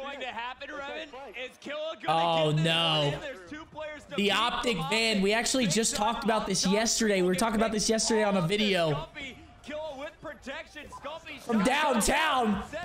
going to happen, Revan, is Killa Oh, gonna get no. this one in. There's 2 players to The beat from OpTic van. We actually just talked about this yesterday. We were talking about this yesterday on a video. Killa with protection. From downtown.